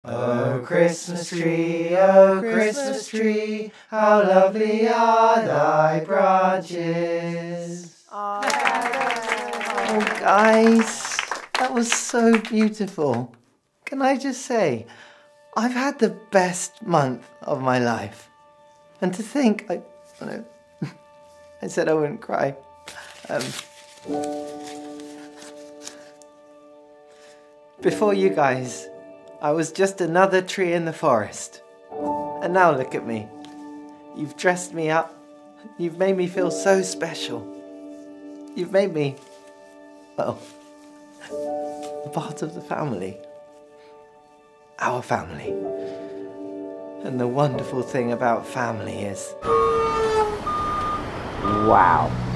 Oh Christmas tree, how lovely are thy branches. Oh, guys, that was so beautiful. Can I just say, I've had the best month of my life. And to think, I said I wouldn't cry. Before you guys, I was just another tree in the forest. And now look at me. You've dressed me up. You've made me feel so special. You've made me, well, a part of the family. Our family. And the wonderful thing about family is... Wow.